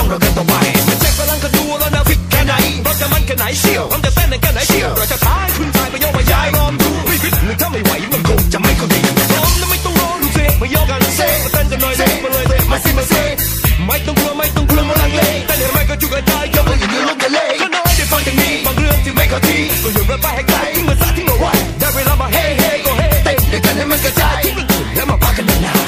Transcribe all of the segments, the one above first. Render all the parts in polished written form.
เรากันต่อไปมันเจ็บกำลังก็ดูแล้วนะฟิกแค่ไหนเราจะมันแค่ไหนเชี่ยวผมจะเต้นแค่ไหนเชี่ยวเราจะท้าคุณชายไปโยกไปย้ายลองดูไม่ฟิตหรือถ้าไม่ไหวมันคงจะไม่เข้าดีพร้อมนะไม่ต้องรอดูเซ่มาโยกกันเซ่มาเต้นกันหน่อยเซ่มาเลยเซ่มาสิมาเซ่ไม่ต้องกลัวไม่ต้องกลัวมาลังเลเต้นให้ไม่ก็จุกกระจายยกมืออย่างนี้ลงทะเลก็น้อยได้ฟังอย่างนี้บางเรื่องที่ไม่เข้าทีก็โยนไปให้ไกลทิ้งมาซะทิ้งเอาไว้ได้เวลามาเฮ้เฮ้ก็เฮ้เต้นด้วยกันให้มันกระจายทิ้งมันอื่นแล้วมาพักกันนาน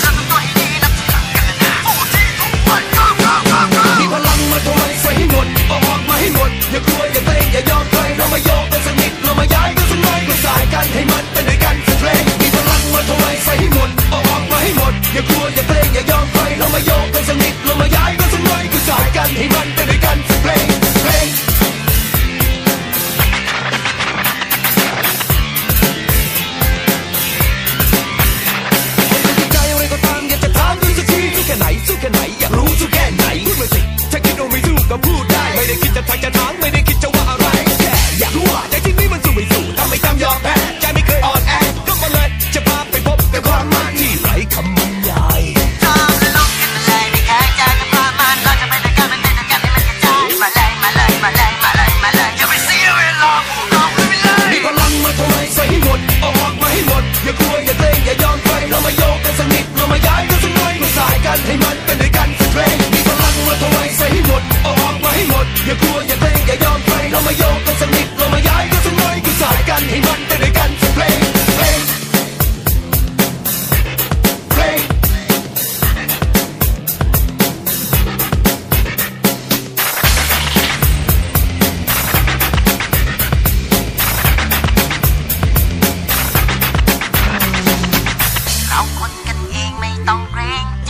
มีพลังมาทำไมใส่ให้หมดออกมาให้หมดอย่ากลัวอย่าเกรงอย่ายอมใครเรามาโยกกันสักนิดเรามาย้ายกันสักหน่อยมาสายกันให้มันเป็นด้วยกันสักเพลงมีพลังมาทำไมใส่ให้หมดออกมาให้หมดอย่ากลัวอย่าเกรงอย่ายอมใครเรามาโยกกันสักนิดเรามาย้ายกันสักหน่อยมาสายกันให้มันเป็นด้วยกันสักเพลงสู้แค่ไหนอยากรู้สู้แค่ไหนพูดมาสิถ้าคิดว่าไม่สู้ก็พูดได้ไม่ได้คิดจะทักจะถางไม่ได้คิดจะว่าอะไรแค่อยากรู้ว่าใจที่นี้มันสู้ไม่สู้ทำไม่ทำยอมแพ้ใจไม่เคยอ่อนแอก็มาเลยจะพาไปพบกับความมันที่ไร้คำบรรยายชอบและลงกันมาเลยไม่แข็งใจกับความมันเราจะไปด้วยกันมันเป็นด้วยกันให้มันกระจายมาเลยมาเลยมาเลยมาเลยมาเลยอย่าไปเสียเวลาลองไปเลยมีพลังมาทำไมใส่ให้หมดออกมาให้หมดอย่ากลัวอย่าเกรงอย่ายอมใครเรามาโยกกันสักนิดเรามาย้ายกันสักหน่อยมาสายกันให้มันเป็นด้วยกันสักเพลงมีพลังมาทำไมใส่ให้หมดออกมาให้หมดอย่ากลัวอย่าเกรงอย่ายอมใครเรามาโยกกันสักนิดเรามาย้ายกันสักหน่อยมาสายกันให้มันเป็นด้วยกันสักเพลงเพลงเพลงเราคนกันเองไม่ต้องเกรงใจ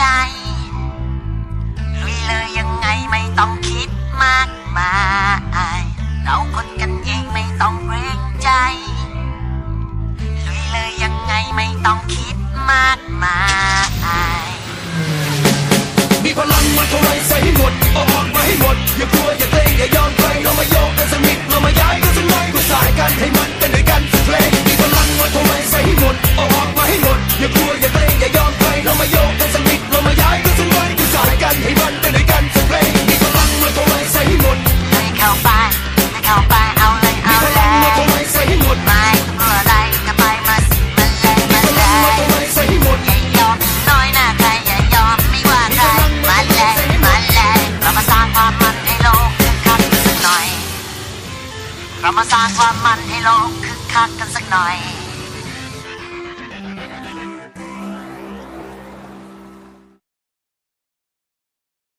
ลุยเลยยังไงไม่ต้องคิดมากมายเราคนกันเองไม่ต้องเกรงใจลุยเลยยังไงไม่ต้องคิดมากมายมีพลังมาทำไมใส่ให้หมดออกมาให้หมดอย่ากลัวอย่าเกรงอย่ายอมใครเรามาโยกกันสักนิดเรามาย้ายกันสักหน่อยมาสายกันให้มันเป็นด้วยกันสักเพลงมีพลังมาทำไมใส่ให้หมดออกมาให้หมดอย่ากลัวอย่าเกรงอย่ายอมใครเรามาโยกกันสักนิดเรามาย้ายกันสักหน่อยมาสายกันให้มันเป็นด้วยกันสักเพลงมีพลังมาทำไมใส่ให้หมดให้เข้าไปให้เข้าไปเอาเลยเอาเลยมีพลังมาทำไมใส่ให้หมดไม่กลัวอะไรก็ไปมาสิมาเลยมาเลยมาทำไมใส่ให้หมดอย่ายอมน้อยหน้าใครอย่ายอมไม่ว่าใครมาเลยมาเลยเรามาสร้างความมันให้โลกคึกคักกันสักหน่อยเรามาสร้างความมันให้โลกคึกคักกันสักหน่อย